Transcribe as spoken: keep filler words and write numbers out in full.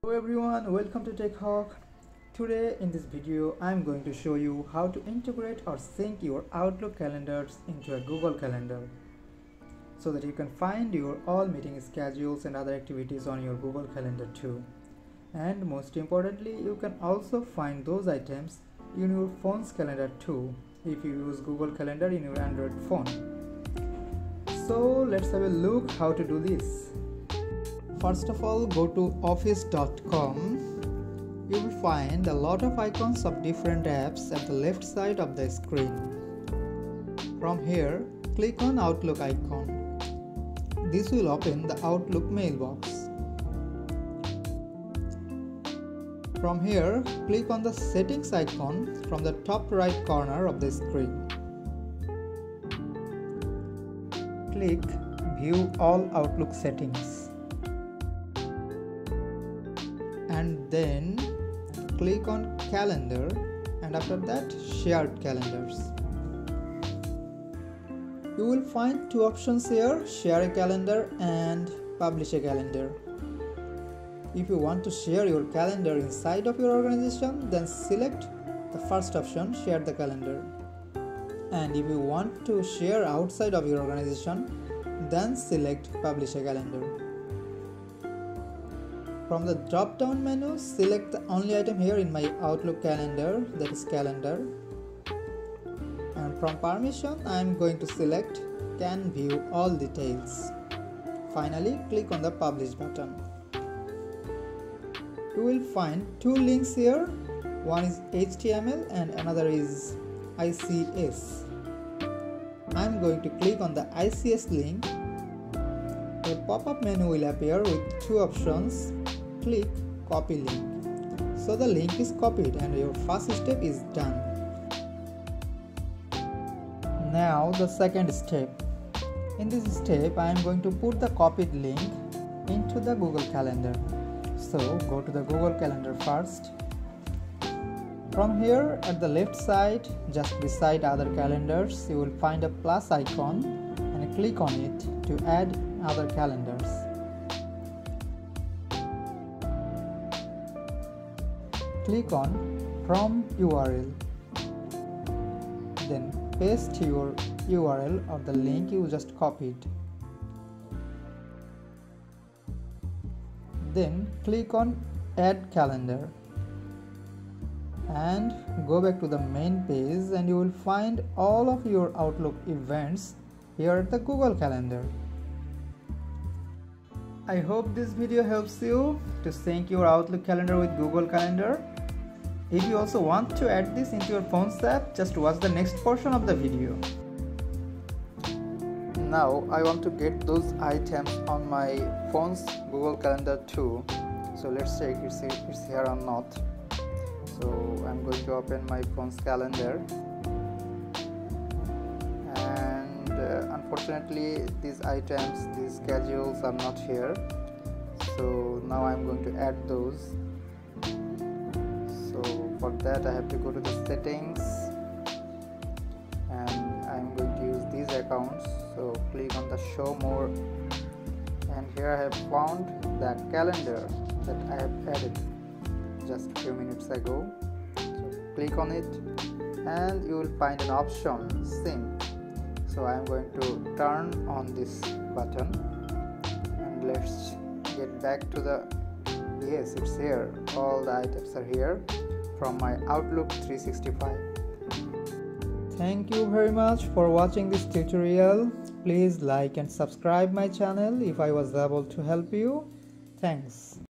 Hello everyone, welcome to Tech Hawk. Today in this video I am going to show you how to integrate or sync your Outlook calendars into a Google Calendar so that you can find your all meeting schedules and other activities on your Google Calendar too. And most importantly, you can also find those items in your phone's calendar too if you use Google Calendar in your Android phone. So let's have a look how to do this. First of all, go to office dot com. You will find a lot of icons of different apps at the left side of the screen. From here, click on Outlook icon. This will open the Outlook mailbox. From here, click on the settings icon from the top right corner of the screen. Click View All Outlook Settings. And then click on Calendar, and after that Shared Calendars. You will find two options here: Share a Calendar and Publish a Calendar. If you want to share your calendar inside of your organization, then select the first option, Share the Calendar. And if you want to share outside of your organization, then select Publish a Calendar. From the drop-down menu, select the only item here in my Outlook calendar, that is Calendar. And from permission, I am going to select Can View All Details. Finally, click on the Publish button. You will find two links here. One is H T M L and another is I C S. I am going to click on the I C S link. A pop-up menu will appear with two options. Click Copy Link. So the link is copied and your first step is done. Now the second step. In this step, I am going to put the copied link into the Google Calendar. So go to the Google Calendar first. From here at the left side, just beside other calendars, you will find a plus icon and click on it to add other calendars. Click on From U R L. Then paste your U R L of the link you just copied. Then click on Add Calendar. And go back to the main page and you will find all of your Outlook events here at the Google Calendar. I hope this video helps you to sync your Outlook calendar with Google Calendar. If you also want to add this into your phone's app, just watch the next portion of the video. Now I want to get those items on my phone's Google Calendar too. So let's check if it's here or not. So I'm going to open my phone's calendar. And uh, unfortunately these items, these schedules are not here. So now I'm going to add those. So for that I have to go to the settings and I'm going to use these accounts. So click on the show more, and here I have found that calendar that I have added just a few minutes ago. So click on it and you will find an option, sync. So I am going to turn on this button and let's get back to the, yes, it's here, all the items are here from my Outlook three sixty-five. Thank you very much for watching this tutorial. Please like and subscribe my channel if I was able to help you. Thanks.